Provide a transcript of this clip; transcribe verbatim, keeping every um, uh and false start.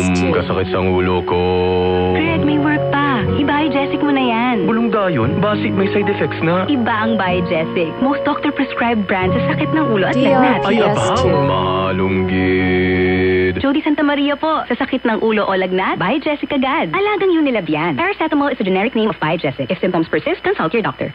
Um, kasakit sa ulo ko. Fred, may work pa. I-Biogesic mo na yan. Bulong dayon? Basic may side effects na. Iba ang Biogesic. Most doctor-prescribed brand sa sakit ng ulo at D R lagnat. Ay, abang, malunggid. Jody Santa Maria po. Sa sakit ng ulo o lagnat, Biogesic agad. Alagang Unilab yan. Paracetamol is a generic name of Biogesic. If symptoms persist, consult your doctor.